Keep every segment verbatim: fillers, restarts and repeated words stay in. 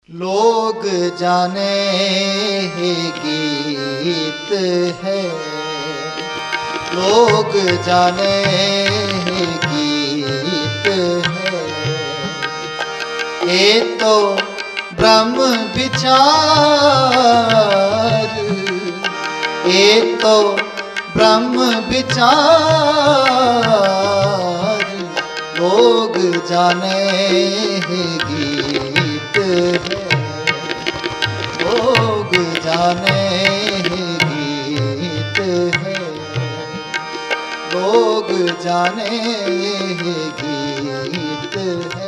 लोग जाने ही गीत है, लोग जाने ही गीत है। ये तो ब्रह्म विचार, ये तो ब्रह्म विचार। लोग जाने ही गीत है, लोग जाने ही गीत है, लोग जाने ही गीत है।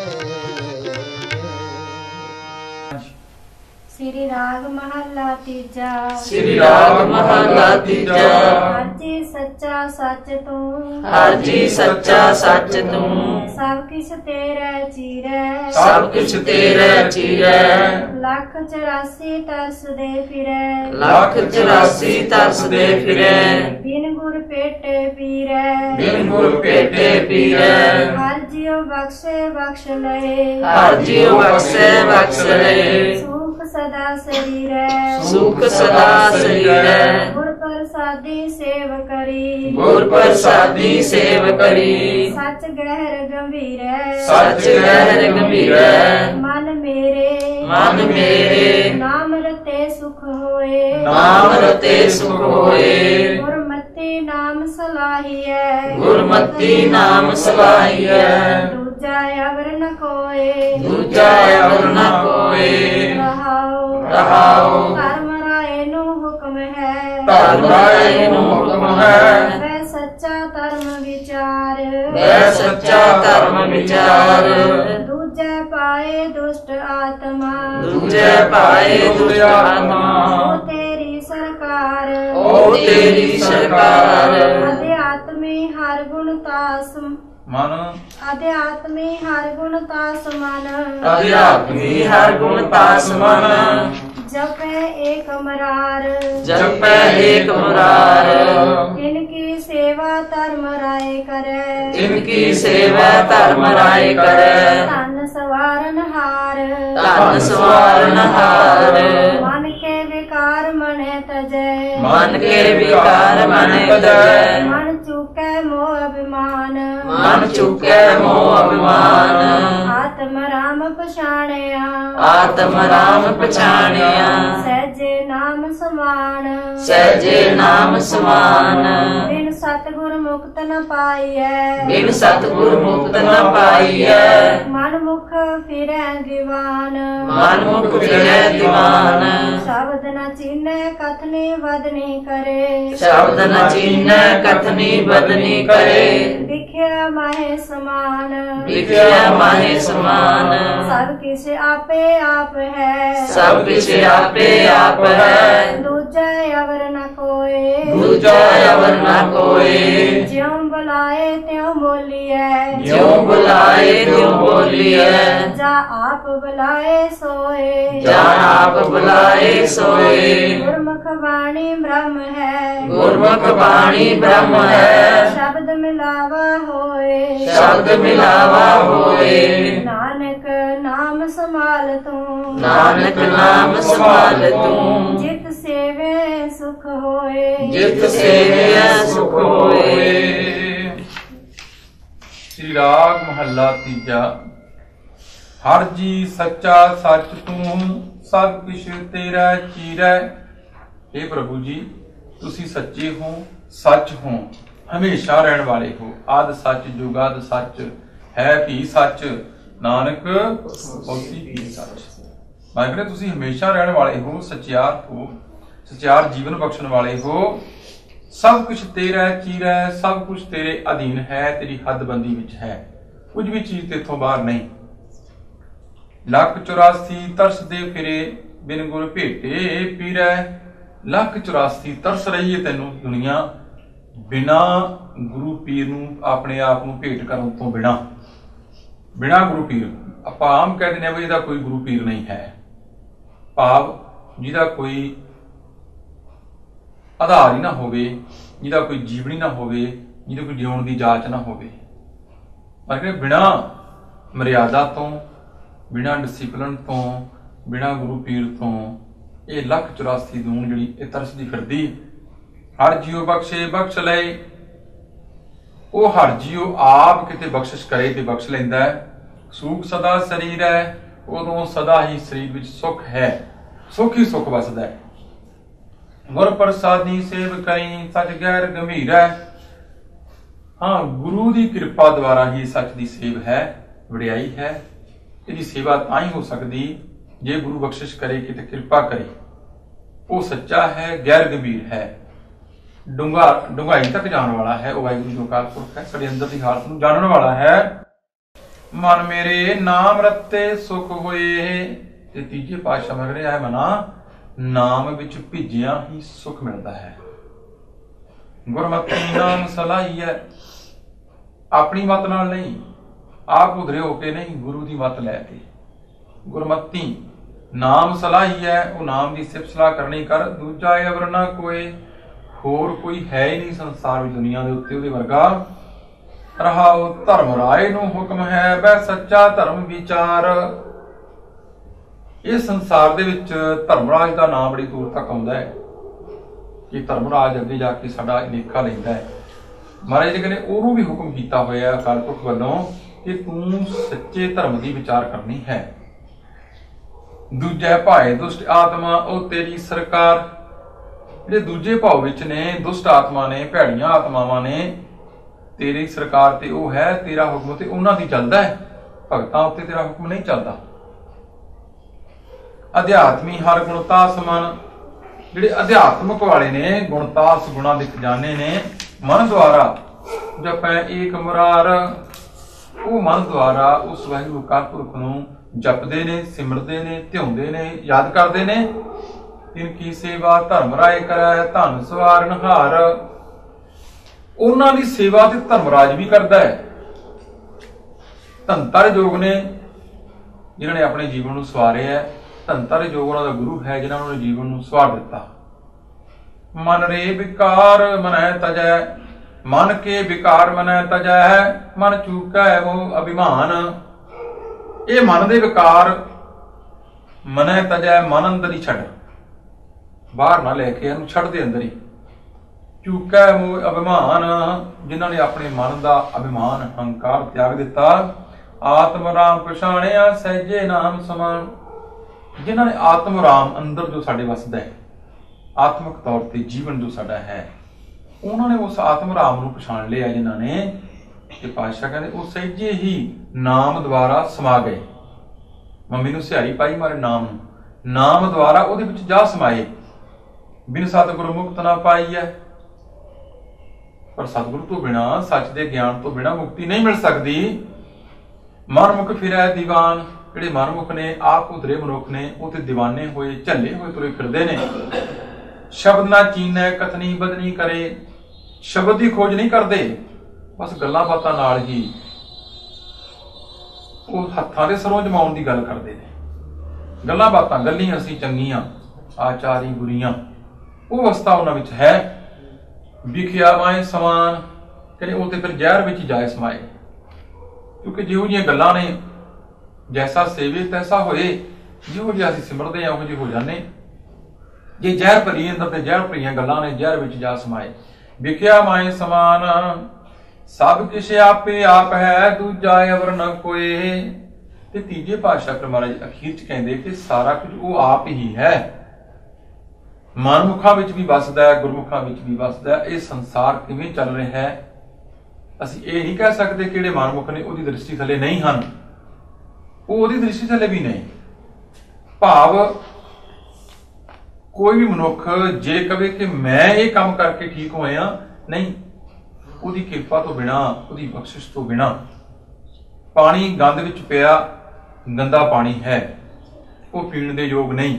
श्री राग महला तीजा, श्री राग महला तीजा। हर जी सच्चा सच तू, हर जी सच्चा सच तू। सब किछ तेरे चीरे, सब किछ तेरे चीरे। लख चौरासी तरस दे फिरे, लख चौरासी तरस दे फिरे। बिन गुर पेटे पीरे, बिन गुर पेटे पीरे। हर जियो बख्शे बख्श ले, हर जियो बख्शे बख्श ले। सुख सदा शरीरे, सुख सदा शरीरे। गुर प्रसादी सेव करी, गुर प्रसादी सेव करी। सच गहर गंभीर, सच गहर गंभीर। मन मेरे, मन मेरे। नाम रते सुख होए, नाम रते सुख होए। गुरमति नाम सलाहिए, गुरमति नाम सलाहिए। दूजा अवर न कोए, दूजा अवर न कोए। रहाओ रहाओ धर्म राय नु हुक्म है, धर्म राय नु हुक्म है। वह सच्चा धर्म विचार, वह सच्चा धर्म विचार। दूजा पाए दुष्ट आत्मा, दूजे पाए दुष्ट आत्मा। ओ तेरी सरकार, ओ तेरी सरकार। अध्यात्मी हर गुण तास मन, अध्यात्मी हर गुण तास मन। अध्यात्मी हर गुण तास मन। जपे एक मरार, जपे एक मुरार। इनकी सेवा धर्म राय करे, इनकी सेवा धर्म राय करे। धन सवारन हार, धन सवारन हार। मन के विकार मने तजे, मन के विकार मने तजे। मन चूके मोह अभिमान, मन चुके मोह अभिमान। आत्म राम पछाणिया, आत्म राम पछाणिया। सहजे नाम समान, सहजे नाम समान। बिन सतगुर मुक्त न पाइए, बिन सतगुर मुक्त न पाइए। मन मुख फिरै दीवान, मन मुख फिरै दीवान। शब्द न चीने कथनी बदनी करे, शब्द न चीनै कथनी बदनी करे। दिखिया माहे समान, दिखिया माहे समान। सब किछ आपे आप है, सब किछ आपे आप है। दूजा अवर न कोए, दूजा अवर न कोए। ज्यों बुलाए त्यों बोलिए, ज्यों बुलाए त्यों बोलिए। जा आप बुलाए सोए, जा आप बुलाए सोए। गुरमुख वाणी ब्रह्म है, गुरमुख वाणी ब्रह्म है। शब्द मिलावा होए, शब्द मिलावा होए। नानक नाम संभाल तू, नानक नाम संभाल तू। जित सेवे सुख होए, जित सेवे सुख होए। श्री राग महला तीजा। हर जी सच्चा सच तू, सब किश तेरा चीरै। हे प्रभु जी, तुसी सच्चे हो, सच हो, हमेशा रहन वाले हो। आद सच जुगाद सच है भी सच, नानक होसी भी सच। मैं कहना तुसी हमेशा रहन वाले हो, सचियार हो, सचियार जीवन बख्शण वाले हो। सब कुछ तेरा चीरा, सब कुछ तेरे अधीन है, तेरी हदबंदी विच है, कुछ भी चीज तेथों बाहर नहीं। लख चौरासी तरस दे फिरे, बिन गुर भेटे पीरै। लख चौरासी तरस रही है तेनों दुनिया, बिना गुरु पीर नूं अपने आप नूं भेट करन तो बिना, बिना गुरु पीर। आपां आम कह दिंदे भी इहदा कोई गुरु पीर नहीं है, भाव जिहदा कोई आधार ही ना होवे, जिहदा कोई जीवनी ना होवे, जिहदे कोई जिउण दी जाच ना होवे। पर बिना मर्यादा तो, बिना डिसिपलिन तो, बिना गुरु पीर तो ये लख चौरासी दून जिहड़ी ये तरसदी फिरदी। हर जीओ बख्शे बख्श लए, वो हर जीओ आप किते बख्शिश करे ते बख्श लैंदा है। सूख सदा शरीर है, उदों सदा ही शरीर विच सुख है, सुख ही सुख वसदा है। गुर प्रसादी सेव करी सच गैर गंभीर है। हाँ, गुरु की कृपा द्वारा ही सच की सेव है, वडियाई है। इसकी सेवा तां ही हो सकती जे गुरु बख्शिश करे किते कृपा करे। वो सच्चा है, गैर गंभीर है, डूंगा डूंगाई तक जाने वाला है। वह वाहिगुरू जो अकाल पुरख है, साडी अंदर की हालत नूं जानने वाला है। मन मेरे नाम रत्ते सुख होए। ते तीजे पातशाह मग रहा है, मना नाम विच भिजिया ही सुख मिलता है। गुरमति नाम सलाही है, अपनी मत नाल नहीं, आप उधरे होके नहीं, गुरु की मत लैके। गुरमति नाम सलाही है, वो नाम की सिफ सलाह करनी कर। दूजा अवर ना कोई होर कोई है ही नहीं संसार दुनिया के उत्ते उहदे वर्गा। रहाओ धर्म राय नूं हुक्म है, वह सच्चा धर्म विचार। इस संसार दे विच धर्मराज का नाम बड़ी दूर तक आउंदा है कि धर्मराज अगे जाके साडा लेखा लैंदा है। महाराज जी कहने ओनू भी हुक्म किया होया अकाल पुरख वालों कि तू सच्चे धर्म की विचार करनी है। दूजे भाए दुष्ट आत्मा ओ तेरी सरकार। जे दूजे भाव विच ने दुष्ट आत्मा ने, भैड़ियां आत्मावां ने, तेरी सरकार ते ओ है, तेरा हुक्म ते उन्हां दी चलदा है, भगतां उत्ते तेरा हुक्म नहीं चलदा। अध्यात्मी हर गुणतास मन। जिहड़े अध्यात्मक वाले ने, गुणतास गुणा दे खजाने ने, मन द्वारा जपै एक मुरार। वो मन द्वारा उस वाहिगुरू अकाल पुरख नूं जपदे ने, सिमरदे ने, ध्याउंदे ने, याद करदे ने। इनकी सेवा धर्म राय करै, धन सवार नहार। उन्हां दी सेवा ते धर्मराज भी करदा है। धनतर जोग ने जिन्हां ने अपने जीवन नूं सवारे है। धनतर जोग उन्हां दा गुरु है जिन्हां ने जीवन नूं सवार दिता। मन रे विकार मनै तजै। मन के विकार मनै तजै, मन चूकै वो अभिमान। ये मन दे विकार मनै तजै, मन अंदर ही छड़, बाहर ना लेके इहनूं छड़ दे अंदर ही। चूकै वो अभिमान, जिन्हां ने अपने मन का अभिमान अहंकार त्याग दिता। आत्म राम पछाणिया सहजे नाम समान। जिन्हां ने आत्म राम अंदर जो साडे वसदा है, आत्मक तौर पर जीवन जो साडा है, उन्होंने उस आत्म राम नूं पछाण लिया। जिन्हां ने कि पातशाह कहते वो सहजे ही नाम द्वारा समा गए। मम्मी नूं सिहारी पाई मारे नाम नूं, नाम द्वारा उहदे विच जा समाए। बिन सतगुरु मुक्त ना पाई है। पर सतगुरु तो बिना, सच दे ज्ञान तो बिना मुक्ति नहीं मिल सकती। मनमुख फिरै दीवान। जिहड़े मनमुख ने, आप उधरे मनुख ने, वो ते दीवाने होए झल्ले होए तुरे फिरदे ने। शब्द ना चीनै कथनी बदनी करे। शब्द की खोज नहीं करते, बस गल्लां बातां नाल ही वो हत्थां दे सरों जमाउण दी गल करदे ने। गल्लां बातां गल्लियां असीं चंगियां, आचारी बुरियां, वो अवस्था उन्हां विच है। विखिया माए समान। कहते वो ते फिर जहर विच जाए समाए। क्योंकि जिहो जिहियां गल्लां ने, जैसा सेवे तैसा होए। जिहो जिहा असीं सिमरदे हां उहो जिहे हो जाने। जे जहर भरी अंदर ते जहर भरीआं गल्लां ने, जहर विच जा समाए। विखिया माए समान। सब किश आपे आप है, दूजा अवर न कोई। ते तीजे पातशाह फिर महाराज अखीर च कहंदे कि सारा कुछ वो आप ही है। मनमुखां विच भी वसदा है, गुरमुखां विच भी वसदा है। ये संसार किवें चल रहा है, असीं ये नहीं कह सकते कि जिहड़े मनमुख ने उहदी दृष्टि थले नहीं हन, वो उहदी दृष्टि थले भी नहीं। भाव कोई भी मनुख जे कहे कि मैं ये काम करके ठीक होया, नहीं, उहदी किरपा तो बिना, उहदी बख्शिश तो बिना। पानी गंद विच पिया, गंदा पानी है, वो पीण दे योग नहीं।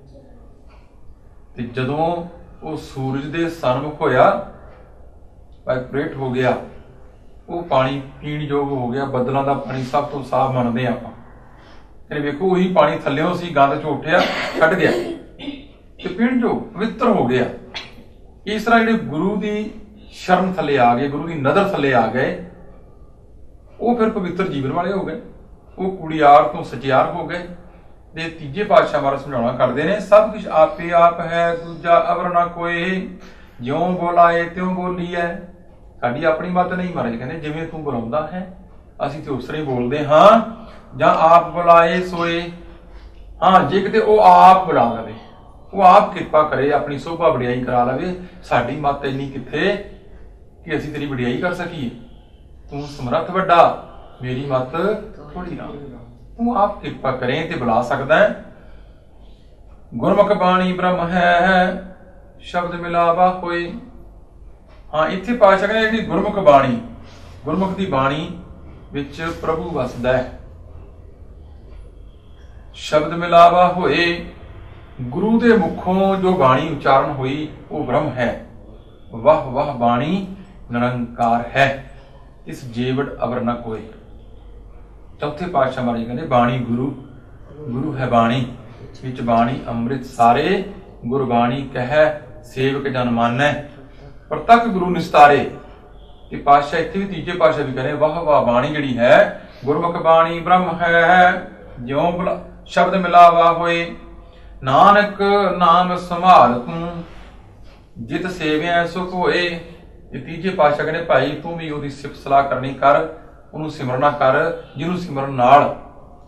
ते जदों वो सूरज दे सन्मुख होया, वाइब्रेट हो गया, वो पानी पीण योग हो गया। बदलों का पानी सब तो साफ मानते आपां। वेखो वही पानी थल्लियों सी गंद चो उठिया, छड्ड गया ते पीण योग पवित्र हो गया। इस तरह जिहड़े गुरु की शरण थले आ गए, गुरु की नज़र थले आ गए, वो फिर पवित्र जीवन वाले हो गए। वो कुड़ियार तो सचियार हो गए। ਦੇ ਤੀਜੇ ਪਾਤਸ਼ਾਹ ਮਹਾਰਾਜ ਸਮਝਾਉਣਾ ਕਰਦੇ ਨੇ, ਸਭ ਕੁਝ ਆਪੇ ਆਪ ਹੈ, ਦੂਜਾ ਅਵਰ ਨਾ ਕੋਈ, ਜਿਉਂ ਬੋਲਾਏ ਤਿਉਂ ਬੋਲੀਐ। ਸਾਡੀ ਆਪਣੀ ਮਤ ਨਹੀਂ, ਮਹਾਰਾਜ ਕਹਿੰਦੇ ਜਿਵੇਂ ਤੂੰ ਬੁਲਾਉਂਦਾ ਹੈ ਅਸੀਂ ਤੇ ਉਸ ਤਰ੍ਹਾਂ ਹੀ ਬੋਲਦੇ ਹਾਂ, ਜਾਂ ਆਪ ਬੁਲਾਏ ਸੋਏ। ਹਾਂ, ਜੇ ਕਿਤੇ ਉਹ ਆਪ ਬੁਲਾ ਲਵੇ, ਉਹ ਆਪ ਕਿਰਪਾ ਕਰੇ, ਆਪਣੀ ਸੋਭਾ ਵਡਿਆਈ ਕਰਾ ਲਵੇ, ਸਾਡੀ ਮਤ ਇੰਨੀ ਕਿੱਥੇ ਕਿ ਅਸੀਂ ਤੇਰੀ ਵਡਿਆਈ ਕਰ ਸਕੀਏ। ਤੂੰ ਸਮਰੱਥ ਵੱਡਾ, ਮੇਰੀ ਮਤ ਥੋੜੀ ਨਾ, ਤੂੰ ਆਪ ਕਿਰਪਾ ਕਰੇ ਤੇ ਬੁਲਾ ਸਕਦਾ ਹੈ। ਗੁਰਮੁਖ ਬਾਣੀ ਬ੍ਰਹਮ ਹੈ, ਸ਼ਬਦ ਮਿਲਾਵਾ ਹੋਏ। ਹਾਂ, ਇੱਥੇ ਪਾਤਸ਼ਾਹ ਕਹਿੰਦੇ ਜਿਹੜੀ ਗੁਰਮੁਖ ਬਾਣੀ, ਗੁਰਮੁਖ ਦੀ ਬਾਣੀ ਵਿੱਚ ਪ੍ਰਭੂ ਵਸਦਾ ਹੈ। ਸ਼ਬਦ ਮਿਲਾਵਾ ਹੋਏ, ਗੁਰੂ ਦੇ ਮੁਖੋਂ ਜੋ ਬਾਣੀ ਉਚਾਰਨ ਹੋਈ ਉਹ ਬ੍ਰਹਮ ਹੈ। ਵਾਹ ਵਾਹ ਬਾਣੀ ਨਿਰੰਕਾਰ ਹੈ, ਇਸ ਜੀਵੜ ਅਵਰ ਨ ਕੋਇ। ਚੌਥੇ ਪਾਤਸ਼ਾਹ ਮਹਾਰਾਜ ਕਹਿੰਦੇ ਬਾਣੀ ਗੁਰੂ, ਗੁਰੂ ਹੈ ਬਾਣੀ, ਵਿੱਚ ਬਾਣੀ ਅੰਮ੍ਰਿਤ ਸਾਰੇ, ਗੁਰਬਾਣੀ ਕਹਿ ਸੇਵਕ ਜਨ ਮਾਨੈ, ਪ੍ਰਤੱਖ ਗੁਰੂ ਨਿਸਤਾਰੇ। ਤੇ ਪਾਤਸ਼ਾਹ ਇੱਥੇ ਵੀ ਤੀਜੇ ਪਾਤਸ਼ਾਹ ਵੀ ਕਹਿੰਦੇ ਵਾਹ ਵਾਹ ਬਾਣੀ ਜਿਹੜੀ ਹੈ, ਗੁਰਮੁਖ ਬਾਣੀ ਬ੍ਰਹਮ ਹੈ, ਜਿਉਂ ਸ਼ਬਦ ਮਿਲਾਵਾ ਹੋਏ। ਨਾਨਕ ਨਾਮ ਸੰਭਾਲ ਤੂੰ, ਜਿਤ ਸੇਵਿਆ ਸੁਖ ਹੋਏ। ਇਹ ਤੀਜੇ ਪਾਤਸ਼ਾਹ ਕਹਿੰਦੇ ਭਾਈ ਤੂੰ ਵੀ ਉਹਦੀ ਸਿਫਤ ਸਲਾਹ ਕਰਨੀ ਕਰ, ਉਹਨੂੰ ਸਿਮਰਨਾ ਕਰ, ਜਿਹਨੂੰ ਸਿਮਰਨ ਨਾਲ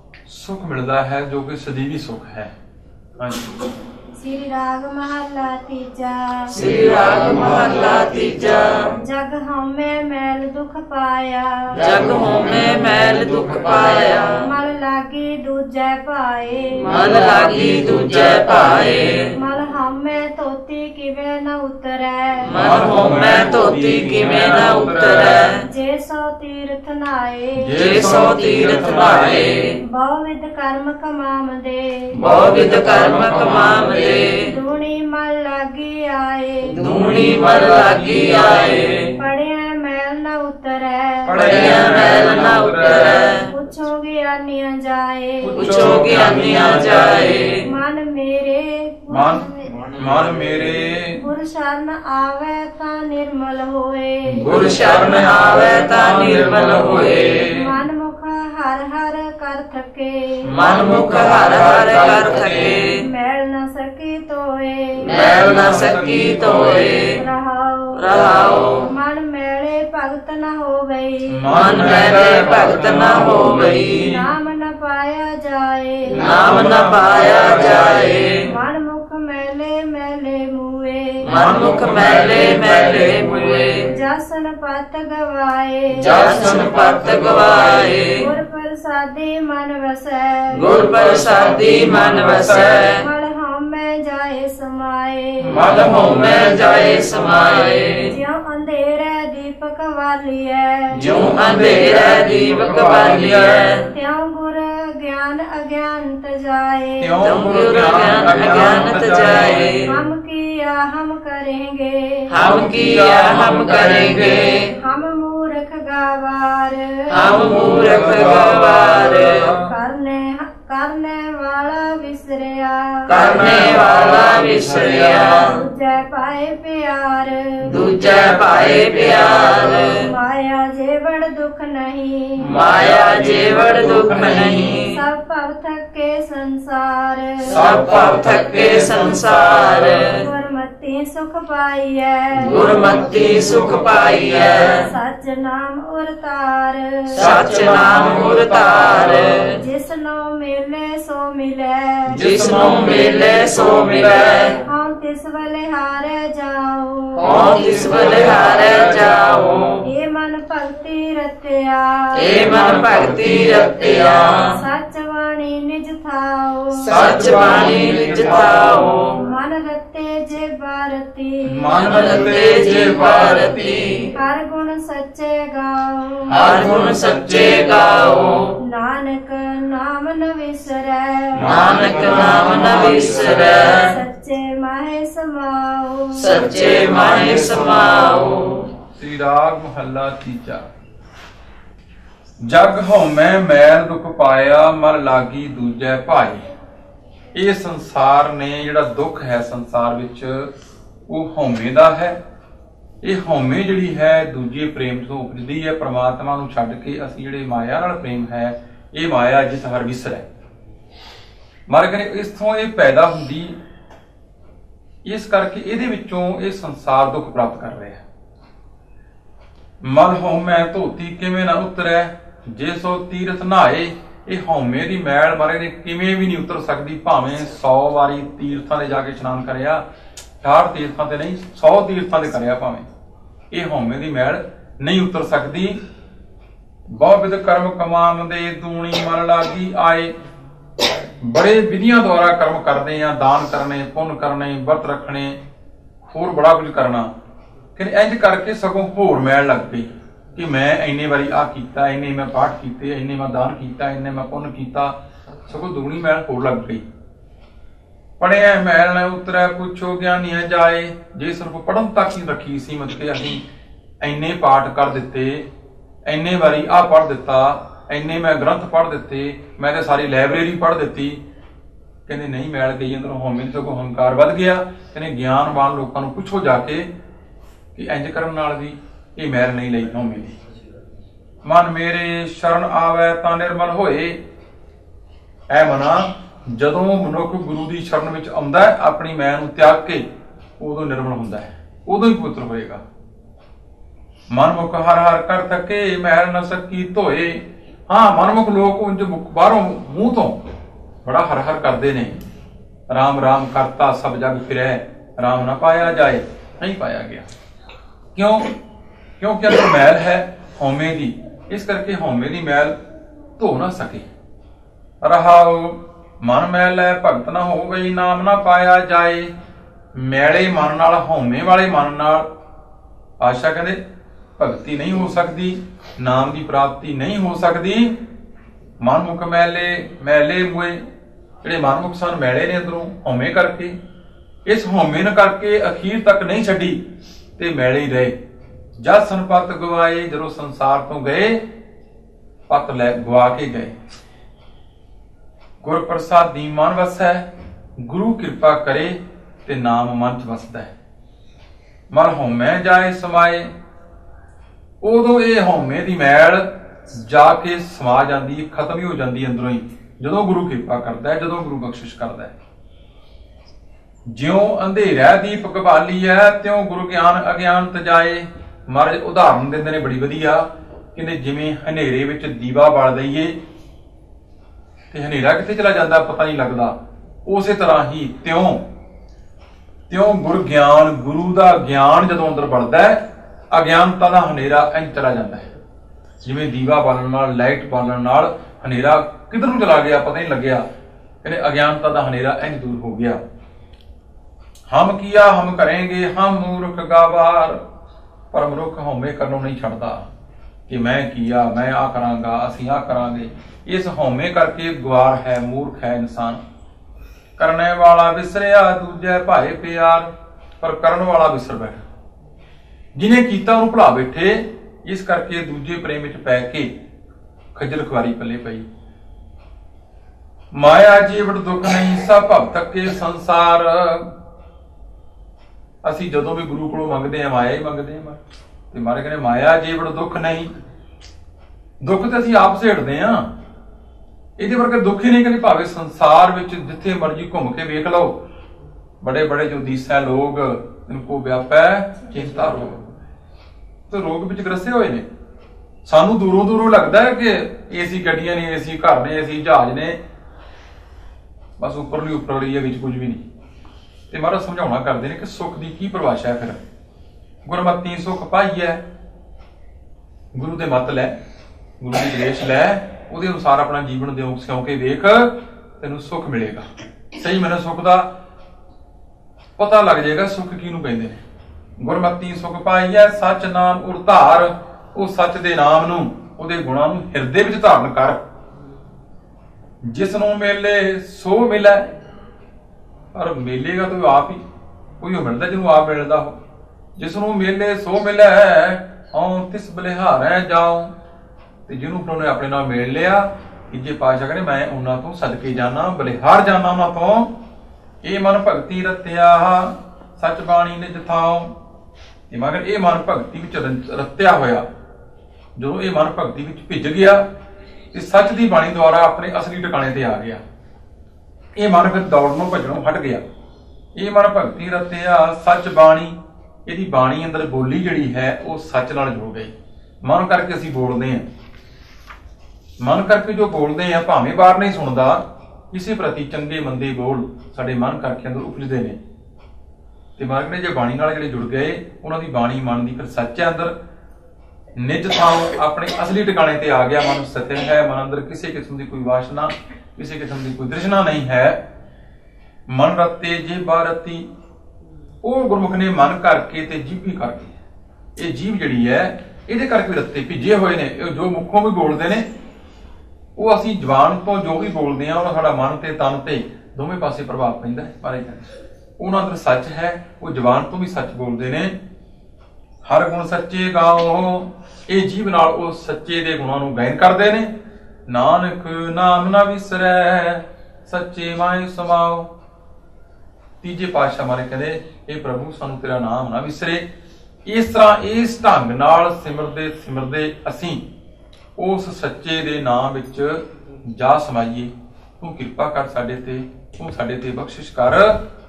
ਸੁਖ ਮਿਲਦਾ ਹੈ, ਜੋ ਕਿ ਸਦੀਵੀ ਸੁਖ ਹੈ। ਹਾਂਜੀ। ਸ੍ਰੀ ਰਾਗ ਮਹੱਲਾ ਤੀਜਾ। ਸ੍ਰੀ ਰਾਗ ਮਹੱਲਾ ਤੀਜਾ। ਜਗ ਹਉਮੈ ਮੈਲ ਦੁਖ ਪਾਇਆ, ਜਗ ਹਉਮੈ ਮੈਲ ਦੁਖ ਪਾਇਆ। ਮਲ ਲਾਗੀ ਦੂਜੈ ਭਾਏ, ਮਲ ਲਾਗੀ ਦੂਜੈ ਭਾਏ। ਮਲ ਹਉਮੈ ਧੋਤੀ ਕਿਵੇਂ ਨ ਉਤਰੈ, ਮਲ ਹਉਮੈ ਧੋਤੀ ਕਿਵੇਂ ਨ ਉਤਰੈ। ਜੇ ਸੋ ਤੀਰਥ ਨਾਏ, ਜੇ ਸੋ ਤੀਰਥ ਨਾਏ। ਬਹੁ ਵਿਧ ਕਰਮ ਕਮਾਵਦੇ, ਬਹੁ ਵਿਧ ਕਰਮ ਕਮਾਵਦੇ। ਦੂਣੀ ਮਲ ਲਾਗੀ ਆਏ, ਦੂਣੀ ਮਲ ਲਾਗੀ ਆਏ। ਪੜਿਆ ਮੈਲ ਨ ਉਤਰੈ, ਪੜਿਆ ਮੈਲ ਨ ਉਤਰੈ। ਪੁੱਛੋ ਗਿਆਨੀਆਂ ਜਾਏ, ਪੁੱਛੋ ਗਿਆਨੀਆਂ ਜਾਏ। ਮਨ ਮੇਰੇ ਮਨ ਮਨ ਮੇਰੇ ਗੁਰ ਸ਼ਰਨ ਆਵੇ ਤਾਂ ਨਿਰਮਲ ਹੋਏ, ਗੁਰ ਸ਼ਰਨ ਆਵੇ ਤਾਂ ਨਿਰਮਲ ਹੋਏ। ਮਨ ਮੁਖ ਹਰ ਹਰ ਕਰ ਥਕੇ, ਮਨ ਮੁਖ ਹਰ ਹਰ ਕਰ ਥਕੇ। ਮੈਲ ਨ ਸਕੀ ਤੋਏ, ਮੈਲ ਨ ਸਕੀ ਤੋਏ। ਰਹਾਉ ਰਹਾਉ। ਮਨ ਮੈਲੇ ਭਗਤ ਨ ਹੋਵਈ, ਮਨ ਮੈਲੇ ਭਗਤ ਨ ਹੋਵਈ। ਨਾਮ ਨ ਪਾਇਆ ਜਾਏ, ਨਾਮ ਨ ਪਾਇਆ ਜਾਏ। ਮਨ ਮੁਖ ਮੈਲੇ ਮੈਲੇ ਮੂਏ, ਮਨ ਮੁਖ ਮੈਲੇ ਮੈਲੇ ਮੂਏ। ਜਸਨ ਪਤ ਗਵਾਏ, ਜਸਨ ਪਤ ਗਵਾਏ। ਗੁਰ ਪ੍ਰਸਾਦੀ ਮਨ ਵਸੈ, ਗੁਰ ਪ੍ਰਸਾਦੀ ਮਨ ਵਸੈ। ਮਲ ਹਉਮੈ ਜਾਏ ਸਮਾਏ, ਮਲ ਹਉਮੈ ਜਾਏ ਸਮਾਏ। ਜਿਉ ਅੰਧੇਰੇ ਦੀਪਕ ਵਾਲੀਐ, ਜਿਉ ਅੰਧੇਰੇ ਦੀਪਕ ਬਾਲੀਐ। ਤਿਉ ਗੁਰ ਗਿਆਨ ਅਗਿਆਨਤ ਜਾਏ, ਤਿਉਂ ਗੁਰ ਗਿਆਨ ਅਗਿਆਨਤ ਜਾਏ। ਹਮ ਕੀਆ ਹਮ ਕरेंगे, ਹਮ ਕੀਆ ਹਮ ਕरेंगे। ਹਮ ਮੂਰਖ ਗਵਾਰ, ਹਮ ਮੂਰਖ ਗਵਾਰ। ਕਰਨੇ ਕਰਨੇ ਵਾਲਾ ਵਿਸਰਿਆ, ਕਰਨੇ ਵਾਲਾ ਵਿਸਰਿਆ। ਦੂਜੈ ਪਾਏ ਪਿਆਰ, ਦੂਜੈ ਪਾਏ ਪਿਆਰ। ਮਾਇਆ ਜੇਵੜ ਦੁਖ ਨਹੀਂ, ਮਾਇਆ ਜੇਵੜ ਦੁਖ ਨਹੀਂ। ਸਭ ਭਵ ਥਕੇ ਸੰਸਾਰ, ਸਭ ਭਵ ਥਕੇ ਸੰਸਾਰ। ਗੁਰਮਤਿ ਸੁਖ ਪਾਈਐ, ਗੁਰਮਤਿ ਸੁਖ ਪਾਈਐ। ਸਚ ਨਾਮ ਉਰਤਾਰ, ਸਚ ਨਾਮ ਉਰਤਾਰ। ਜਿਸਨੋ ਮਿਲੇ ਸੋ ਮਿਲੈ, ਜਿਸਨੂੰ ਮਿਲੇ ਸੋ ਮਿਲੈ। ਹਉ ਤਿਸ ਵਲੇ ਹਾਰੇ ਜਾਉ, ਹਉ ਤਿਸ ਬਲਿਹਾਰੈ ਜਾਉ। ਏ ਮਨ ਭਗਤੀ ਰਤਿਆ, ਏ ਮਨ ਭਗਤੀ ਰਤਿਆ। ਸਚ ਬਾਣੀ ਨਿਜ ਥਾਉ, ਸਚ ਬਾਣੀ ਨਿਜ ਥਾਉ। ਮਨ ਰਤੇ ਜੇ ਬਾਰਤੀ, ਮਨ ਰਤੇ ਜੇ ਭਾਰਤੀ। ਹਰ ਗੁਣ ਸੱਚੇ ਗਾਉ, ਹਰ ਗੁਣ ਸੱਚੇ ਗਾਓ। ਨਾਨਕ ਨਾਮ ਨ ਵਿਸਰੈ, ਨਾਨਕ ਨਾਮ ਨ ਵਿਸਰੈ। ਸੱਚੇ ਮਾਹੇ ਸਮਾਉ, ਸੱਚੇ ਮਾਹੇ ਸਮਾਉ। ਸ੍ਰੀ ਰਾਗ ਮਹੱਲਾ ਤੀਜਾ। ਜਗ ਹਉਮੈ ਮੈਲ ਦੁਖ ਪਾਇਆ, ਮਨ ਲਾਗੀ ਦੂਜੈ ਭਾਈ। ਇਹ ਸੰਸਾਰ ਨੇ ਜਿਹੜਾ ਦੁੱਖ ਹੈ ਸੰਸਾਰ ਵਿੱਚ ਉਹ ਹਉਮੈ ਦਾ ਹੈ। ਇਹ ਹਉਮੈ ਜਿਹੜੀ ਹੈ ਦੂਜੇ ਪ੍ਰੇਮ ਤੋਂ ਉਪਜਦੀ ਹੈ। ਪ੍ਰਮਾਤਮਾ ਨੂੰ ਛੱਡ ਕੇ ਅਸੀਂ ਜਿਹੜੇ ਮਾਇਆ ਨਾਲ ਪ੍ਰੇਮ ਹੈ, ਇਹ ਮਾਇਆ ਜਿਤ ਹਰ ਵਿਸਰੈ। ਮਹਾਰਾਜ ਕਹਿੰਦੇ ਇਸਥੋਂ ਇਹ ਪੈਦਾ ਹੁੰਦੀ, ਇਸ ਕਰਕੇ ਇਹਦੇ ਵਿੱਚੋਂ ਇਹ ਸੰਸਾਰ ਦੁੱਖ ਪ੍ਰਾਪਤ ਕਰ ਰਿਹਾ। ਮਨ ਹਉਮੈ ਧੋਤੀ ਕਿਵੇਂ ਨਾ ਉਤਰੈ, ਜੇ ਸੋ ਤੀਰਥ ਨਹਾਏ। ਇਹ ਹਉਮੈ ਦੀ ਮੈਲ ਮਹਾਰਾਜ ਨੇ ਕਿਵੇਂ ਵੀ ਨਹੀਂ ਉਤਰ ਸਕਦੀ, ਭਾਵੇਂ ਸੌ ਵਾਰੀ ਤੀਰਥਾਂ ਦੇ ਜਾ ਕੇ ਇਸ਼ਨਾਨ ਕਰਿਆ, ਅਠਾਹਠ ਤੀਰਥਾਂ ਤੇ ਨਹੀਂ ਸੌ ਤੀਰਥਾਂ ਤੇ ਕਰਿਆ, ਭਾਵੇਂ ਇਹ ਹਉਮੈ ਦੀ ਮੈਲ ਨਹੀਂ ਉਤਰ ਸਕਦੀ। ਬਹੁ ਵਿਧ ਕਰਮ ਕਮਾਨ ਦੇ ਦੂਣੀ ਮਨ ਲਾਗੀ ਆਏ। ਬੜੇ ਵਿਧੀਆਂ ਦੁਆਰਾ ਕਰਮ ਕਰਦੇ ਆ, ਦਾਨ ਕਰਨੇ, ਪੁੰਨ ਕਰਨੇ, ਵਰਤ ਰੱਖਣੇ, ਹੋਰ ਬੜਾ ਕੁਝ ਕਰਨਾ। ਕਹਿੰਦੇ ਇੰਝ ਕਰਕੇ ਸਗੋਂ ਹੋਰ ਮੈਲ ਲੱਗ ਪਈ ਕਿ ਮੈਂ ਇੰਨੇ ਵਾਰੀ ਆਹ ਕੀਤਾ, ਇੰਨੇ ਮੈਂ ਪਾਠ ਕੀਤੇ, ਇੰਨੇ ਮੈਂ ਦਾਨ ਕੀਤਾ, ਇੰਨੇ ਮੈਂ ਪੁੰਨ ਕੀਤਾ, ਸਗੋਂ ਦੁਗਣੀ ਮੈਲ ਹੋਰ ਲੱਗ ਪਈ। ਪੜਿਆ ਮੈਲ ਨਾ ਉਤਰੈ ਪੁੱਛੋ ਗਿਆਨੀਆਂ ਜਾਏ। ਜੇ ਸਿਰਫ ਪੜਨ ਤੱਕ ਹੀ ਰੱਖੀ ਸੀ, ਮਤਲਬ ਕਿ ਅਸੀਂ ਇੰਨੇ ਪਾਠ ਕਰ ਦਿੱਤੇ, ਇੰਨੇ ਵਾਰੀ ਆਹ ਪੜ੍ਹ ਦਿੱਤਾ, ਇੰਨੇ ਮੈਂ ਗ੍ਰੰਥ ਪੜ੍ਹ ਦਿੱਤੇ, ਮੈਂ ਤਾਂ ਸਾਰੀ ਲਾਇਬ੍ਰੇਰੀ ਪੜ੍ਹ ਦਿੱਤੀ, ਕਹਿੰਦੇ ਨਹੀਂ ਮੈਲ ਗਈ ਅੰਦਰੋਂ, ਹਉਮੈ ਸਗੋਂ ਹੰਕਾਰ ਵੱਧ ਗਿਆ। ਕਹਿੰਦੇ ਗਿਆਨਵਾਨ ਲੋਕਾਂ ਨੂੰ ਪੁੱਛੋ ਜਾ ਕੇ ਕਿ ਇੰਝ ਕਰਨ ਨਾਲ ਵੀ ਇਹ ਮੈਲ ਨਹੀਂ ਲਈ ਹਉਮੈ ਦੀ। ਮਨ ਮੇਰੇ ਸ਼ਰਨ ਆਵੈ ਤਾਂ ਨਿਰਮਲ ਹੋਏ। ਐ ਮਨਾ, ਜਦੋਂ ਮਨੁੱਖ ਗੁਰੂ ਦੀ ਸ਼ਰਨ ਵਿੱਚ ਆਉਂਦਾ ਹੈ, ਆਪਣੀ ਮੈਂ ਨੂੰ ਤਿਆਗ ਕੇ, ਉਦੋਂ ਨਿਰਮਲ ਹੁੰਦਾ ਹੈ, ਉਦੋਂ ਹੀ ਪਵਿੱਤਰ ਹੋਏਗਾ। ਮਨਮੁਖ ਹਰ ਹਰ ਕਰ ਥਕੇ, ਮੈਲ ਨ ਸਕੀ ਧੋਏ। ਹਾਂ, ਮਨਮੁਖ ਲੋਕ ਉਂਝ ਬਾਹਰੋਂ ਮੂੰਹ ਤੋਂ ਬੜਾ ਹਰ ਹਰ ਕਰਦੇ ਨੇ, ਰਾਮ ਰਾਮ ਕਰਤਾ ਸਭ ਜਗ ਫਿਰੈ, ਰਾਮ ਨਾ ਪਾਇਆ ਜਾਏ, ਨਹੀਂ ਪਾਇਆ ਗਿਆ। ਕਿਉਂ? ਕਿਉਂਕਿ ਅੰਦਰ ਮੈਲ ਹੈ ਹਉਮੈ ਦੀ, ਇਸ ਕਰਕੇ ਹਉਮੈ ਦੀ ਮੈਲ ਧੋ ਨਾ ਸਕੇ। ਰਹਾਉ ਮਨ ਮੈਲ ਹੈ ਭਗਤ ਨਾ ਹੋ ਗਈ, ਨਾਮ ਨਾ ਪਾਇਆ ਜਾਏ। ਮੈਲੇ ਮਨ ਨਾਲ, ਹਉਮੈ ਵਾਲੇ ਮਨ ਨਾਲ ਆਸ਼ਾ ਕਹਿੰਦੇ ਭਗਤੀ ਨਹੀਂ ਹੋ ਸਕਦੀ, ਨਾਮ ਦੀ ਪ੍ਰਾਪਤੀ ਨਹੀਂ ਹੋ ਸਕਦੀ। ਮਨਮੁਖ ਮੈਲੇ ਮੈਲੇ ਮੂਏ, ਜਿਹੜੇ ਮਨਮੁਖ ਸਨ ਮੈਲੇ ਨੇ ਅੰਦਰੋਂ ਹਉਮੈ ਕਰਕੇ, ਇਸ ਹਉਮੈ ਨੇ ਕਰਕੇ ਅਖੀਰ ਤੱਕ ਨਹੀਂ ਛੱਡੀ ਤੇ ਮੈਲੇ ਹੀ ਰਹੇ। ਜਦ ਸੰਪਤ ਗਵਾਏ, ਜਦੋਂ ਸੰਸਾਰ ਤੋਂ ਗਏ ਪਤ ਲੈ ਗਵਾ ਕੇ ਗਏ। ਗੁਰ ਪ੍ਰਸਾਦੀ ਮਨ ਵਸੈ, ਗੁਰੂ ਕਿਰਪਾ ਕਰੇ ਤੇ ਨਾਮ ਮਨ ਚ ਵਸਦਾ ਹੈ। ਮਨ ਹਉਮੈ ਜਾਏ ਸਮਾਏ, ਉਦੋਂ ਇਹ ਹਉਮੈ ਦੀ ਮੈਲ ਜਾ ਕੇ ਸਮਾ ਜਾਂਦੀ, ਖਤਮ ਹੀ ਹੋ ਜਾਂਦੀ ਅੰਦਰੋਂ ਹੀ, ਜਦੋਂ ਗੁਰੂ ਕਿਰਪਾ ਕਰਦਾ ਹੈ, ਜਦੋਂ ਗੁਰੂ ਬਖਸ਼ਿਸ਼ ਕਰਦਾ ਹੈ। ਜਿਉਂ ਅੰਧੇਰਾ ਦੀਪਕ ਬਾਲੀ ਹੈ, ਤਿਉਂ ਗੁਰੂ ਗਿਆਨ ਅਗਿਆਨਤ ਜਾਏ। ਮਹਾਰਾਜ ਉਦਾਹਰਨ ਦਿੰਦੇ ਨੇ ਬੜੀ ਵਧੀਆ, ਕਹਿੰਦੇ ਜਿਵੇਂ ਹਨੇਰੇ ਵਿੱਚ ਦੀਵਾ ਬਾਲ ਦਈਏ ਤੇ ਹਨੇਰਾ ਕਿੱਥੇ ਚਲਾ ਜਾਂਦਾ ਪਤਾ ਨਹੀਂ ਲੱਗਦਾ, ਉਸੇ ਤਰ੍ਹਾਂ ਹੀ ਤਿਉਂ ਤਿਉਂ ਗੁਰ ਗਿਆਨ, ਗੁਰੂ ਦਾ ਗਿਆਨ ਜਦੋਂ ਅੰਦਰ ਬਲਦਾ ਹੈ, ਅਗਿਆਨਤਾ ਦਾ ਹਨੇਰਾ ਇੰਝ ਚਲਾ ਜਾਂਦਾ ਹੈ। ਜਿਵੇਂ ਦੀਵਾ ਬਾਲਣ ਨਾਲ, ਲਾਈਟ ਬਾਲਣ ਨਾਲ ਹਨੇਰਾ ਕਿੱਧਰ ਨੂੰ ਚਲਾ ਗਿਆ ਪਤਾ ਨਹੀਂ ਲੱਗਿਆ, ਕਹਿੰਦੇ ਅਗਿਆਨਤਾ ਦਾ ਹਨੇਰਾ ਇੰਝ ਦੂਰ ਹੋ ਗਿਆ। ਹਮ ਕੀਆ ਹਮ ਕਰਾਂਗੇ, ਹਮ ਮੂਰਖ ਗਾਵਾਰ। ਪਰ ਮਨੁੱਖ ਹਉਮੈ ਕਰਨੋਂ ਨਹੀਂ ਛੱਡਦਾ ਕਿ ਮੈਂ ਕੀਆ, ਮੈਂ ਆ ਕਰਾਂਗਾ, ਅਸੀਂ ਆ ਕਰਾਂਗੇ। ਇਸ ਹਉਮੈ ਕਰਕੇ ਗਵਾਰ ਹੈ, ਮੂਰਖ ਹੈ ਇਨਸਾਨ। ਕਰਨੇ ਵਾਲਾ ਵਿਸਰਿਆ, ਦੂਜੇ ਭਾਏ ਪਿਆਰ। ਪਰ ਕਰਨ ਵਾਲਾ ਵਿਸਰ ਬੈਠਾ, ਜਿਹਨੇ ਕੀਤਾ ਉਹਨੂੰ ਭੁਲਾ ਬੈਠੇ, ਇਸ ਕਰਕੇ ਦੂਜੇ ਪ੍ਰੇਮ ਵਿੱਚ ਪੈ ਕੇ ਖੱਜਲ ਖੁਆਰੀ ਪੱਲੇ ਪਈ। ਮਾਇਆ ਜੀਵਨ ਦੁੱਖ ਨਹੀਂ, ਸਭ ਭਗਤ ਕੇ ਸੰਸਾਰ। ਅਸੀਂ ਜਦੋਂ ਵੀ ਗੁਰੂ ਕੋਲੋਂ ਮੰਗਦੇ ਆ ਮਾਇਆ ਹੀ ਮੰਗਦੇ ਆ, ਤੇ ਮਾਰੇ ਕਹਿੰਦੇ ਮਾਇਆ ਜੀਵਨ ਦੁੱਖ ਨਹੀਂ। ਦੁੱਖ ਤੇ ਅਸੀਂ ਆਪ ਸੇੜਦੇ ਆ, ਇਹਦੇ ਵਰਗੇ ਦੁੱਖ ਹੀ ਨਹੀਂ। ਕਹਿੰਦੇ ਭਾਵੇਂ ਸੰਸਾਰ ਵਿੱਚ ਜਿੱਥੇ ਮਰਜੀ ਘੁੰਮ ਕੇ ਵੇਖ ਲਓ, ਬੜੇ ਬੜੇ ਜੋ ਦੀਸਾ ਲੋਗ ਇਨਕੋ ਵਿਆਪੈ ਚਿੰਤਾ ਰੋਗ, ਤੇ ਰੋਗ ਵਿੱਚ ਗ੍ਰਸੇ ਹੋਏ ਨੇ। ਸਾਨੂੰ ਦੂਰੋਂ ਦੂਰੋਂ ਲੱਗਦਾ ਹੈ ਕਿ ਏਸੀ ਗੱਡੀਆਂ ਨੇ, ਏਸੀ ਘਰ ਨੇ, ਏਸੀ ਜਹਾਜ਼ ਨੇ, ਬਸ ਉੱਪਰਲੀ ਉੱਪਰਲੀ ਹੈ, ਵਿੱਚ ਕੁਝ ਵੀ ਨਹੀਂ। ਤੇ ਮਹਾਰਾਜ ਸਮਝਾਉਣਾ ਕਰਦੇ ਨੇ ਕਿ ਸੁੱਖ ਦੀ ਕੀ ਪਰਿਭਾਸ਼ਾ ਹੈ। ਫਿਰ ਗੁਰਮਤਿ ਸੁੱਖ ਪਾਈਐ, ਗੁਰੂ ਦੇ ਮਤ ਲੈ, ਗੁਰੂ ਦੇ ਉਪਦੇਸ਼ ਲੈ, ਉਹਦੇ ਅਨੁਸਾਰ ਆਪਣਾ ਜੀਵਨ ਦਿਓ, ਸਿਉਂ ਕੇ ਵੇਖ, ਤੈਨੂੰ ਸੁੱਖ ਮਿਲੇਗਾ। ਸਹੀ ਮੈਨੂੰ ਸੁੱਖ ਦਾ ਪਤਾ ਲੱਗ ਜਾਏਗਾ, ਸੁੱਖ ਕਿਹਨੂੰ ਕਹਿੰਦੇ ਨੇ। ਗੁਰਮਤਿ ਸੁੱਖ ਪਾਈਐ, ਸੱਚ ਨਾਮ ਉਰਧਾਰ। ਉਹ ਸੱਚ ਦੇ ਨਾਮ ਨੂੰ, ਉਹਦੇ ਗੁਣਾਂ ਨੂੰ ਹਿਰਦੇ ਵਿੱਚ ਧਾਰਨ ਕਰ। ਜਿਸ ਨੂੰ ਮਿਲੇ ਸੋ ਮਿਲੇ, ਪਰ ਮਿਲੇਗਾ ਤਾਂ ਆਪ ਹੀ, ਕੋਈ ਮਿਲਦਾ ਜਿਹਨੂੰ ਆਪ ਮਿਲਦਾ ਹੋ। ਜਿਸ ਨੂੰ ਮਿਲੇ ਸੋ ਮਿਲੇ, ਔ ਤਿਸ ਬਲਿਹਾਰੈ ਜਾਉ। ਤੇ ਜਿਹਨੂੰ ਫਿਰ ਉਹਨੇ ਆਪਣੇ ਨਾਲ ਮਿਲ ਲਿਆ, ਤੀਜੇ ਪਾਤਸ਼ਾਹ ਕਹਿੰਦੇ ਮੈਂ ਉਹਨਾਂ ਤੋਂ ਸਦਕੇ ਜਾਣਾ, ਬਲਿਹਾਰ ਜਾਣਾ ਉਹਨਾਂ ਤੋਂ। ਇਹ ਮਨ ਭਗਤੀ ਰਤਿਆ, ਸੱਚ ਬਾਣੀ ਨਿਜ ਥਾਉ। ਤੇ ਮਗਰ ਇਹ ਮਨ ਭਗਤੀ ਵਿੱਚ ਰਤਿਆ ਹੋਇਆ, ਜਦੋਂ ਇਹ ਮਨ ਭਗਤੀ ਵਿੱਚ ਭਿੱਜ ਗਿਆ ਤੇ ਸੱਚ ਦੀ ਬਾਣੀ ਦੁਆਰਾ ਆਪਣੇ ਅਸਲੀ ਟਿਕਾਣੇ ਤੇ ਆ ਗਿਆ। ਇਹ ਮਨ ਫਿਰ ਦੌੜਨੋਂ ਭੱਜਣੋਂ ਹਟ ਗਿਆ। ਇਹ ਮਨ ਭਗਤੀ ਰਤਿਆ ਸੱਚ ਬਾਣੀ, ਇਹਦੀ ਬਾਣੀ ਅੰਦਰ ਬੋਲੀ ਜਿਹੜੀ ਹੈ ਉਹ ਸੱਚ ਨਾਲ ਜੁੜ ਗਈ। ਮਨ ਕਰਕੇ ਅਸੀਂ ਬੋਲਦੇ ਹਾਂ, ਮਨ ਕਰਕੇ ਜੋ ਬੋਲਦੇ ਆ ਭਾਵੇਂ ਬਾਹਰ ਨਹੀਂ ਸੁਣਦਾ, ਕਿਸੇ ਪ੍ਰਤੀ ਚੰਗੇ ਮੰਦੇ ਬੋਲ ਸਾਡੇ ਮਨ ਕਰਕੇ ਅੰਦਰ ਉਪਜਦੇ ਨੇ। ਤੇ ਮਹਾਰਾਜ ਨੇ ਜੇ ਬਾਣੀ ਨਾਲ ਜਿਹੜੇ ਜੁੜ ਗਏ, ਉਹਨਾਂ ਦੀ ਬਾਣੀ ਮਨ ਦੀ ਫਿਰ ਸੱਚ ਹੈ ਅੰਦਰ, ਨਿਜ ਥਾਂ ਆਪਣੇ ਅਸਲੀ ਟਿਕਾਣੇ ਤੇ ਆ ਗਿਆ। ਮਨ ਸਥਿਰ ਹੈ, ਮਨ ਅੰਦਰ ਕਿਸੇ ਕਿਸਮ ਦੀ ਕੋਈ ਵਾਸ਼ਨਾ, ਕਿਸੇ ਕਿਸਮ ਦੀ ਕੋਈ ਤ੍ਰਿਸ਼ਨਾ ਨਹੀਂ ਹੈ। ਮਨ ਰਤੇ ਜੇ ਬਾਰਤੀ, ਉਹ ਗੁਰਮੁਖ ਨੇ ਮਨ ਕਰਕੇ ਤੇ ਜੀਭੀ ਕਰਕੇ, ਇਹ ਜੀਭ ਜਿਹੜੀ ਹੈ ਇਹਦੇ ਕਰਕੇ ਰਤੇ ਭਿੱਜੇ ਹੋਏ ਨੇ। ਇਹ ਜੋ ਮੁੱਖੋਂ ਵੀ ਬੋਲਦੇ ਨੇ, ਉਹ ਅਸੀਂ ਜ਼ਬਾਨ ਤੋਂ ਜੋ ਵੀ ਬੋਲਦੇ ਆ ਉਹ ਸਾਡਾ ਮਨ ਤੇ ਤਨ ਤੇ ਦੋਵੇਂ ਪਾਸੇ ਪ੍ਰਭਾਵ ਪੈਂਦਾ ਹੈ। ਪਰ ਉਹਨਾਂ ਅੰਦਰ ਸੱਚ ਹੈ, ਉਹ ਜ਼ਬਾਨ ਤੋਂ ਵੀ ਸੱਚ ਬੋਲਦੇ ਨੇ। ਹਰ ਗੁਣ ਸੱਚੇ ਗਾਓ, ਇਹ ਜੀਭ ਨਾਲ ਉਹ ਸੱਚੇ ਦੇ ਗੁਣਾਂ ਨੂੰ ਗਾਇਨ ਕਰਦੇ ਨੇ। ਨਾਨਕ ਨਾਮ ਨਾ ਵਿਸਰੈ, ਸੱਚੇ ਮਾਏ ਸਮਾਓ। ਤੀਜੇ ਪਾਤਸ਼ਾਹ ਮਾਰੇ ਕਹਿੰਦੇ, ਇਹ ਪ੍ਰਭੂ ਸਾਨੂੰ ਤੇਰਾ ਨਾਮ ਨਾ ਵਿਸਰੇ। ਇਸ ਤਰ੍ਹਾਂ ਇਸ ਢੰਗ ਨਾਲ ਸਿਮਰਦੇ ਸਿਮਰਦੇ ਅਸੀਂ ਉਸ ਸੱਚੇ ਦੇ ਨਾਮ ਵਿੱਚ ਜਾ ਸਮਾਈਏ। ਤੂੰ ਕਿਰਪਾ ਕਰ ਸਾਡੇ ਤੇ, ਤੂੰ ਸਾਡੇ ਤੇ ਬਖਸ਼ਿਸ਼ ਕਰ।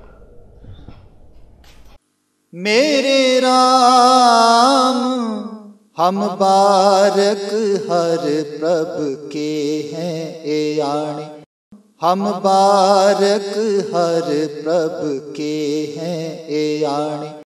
मेरे राम हम बारक हर प्रभ के हैं ए आणे, हम बारक हर प्रभ के हैं ए आणे।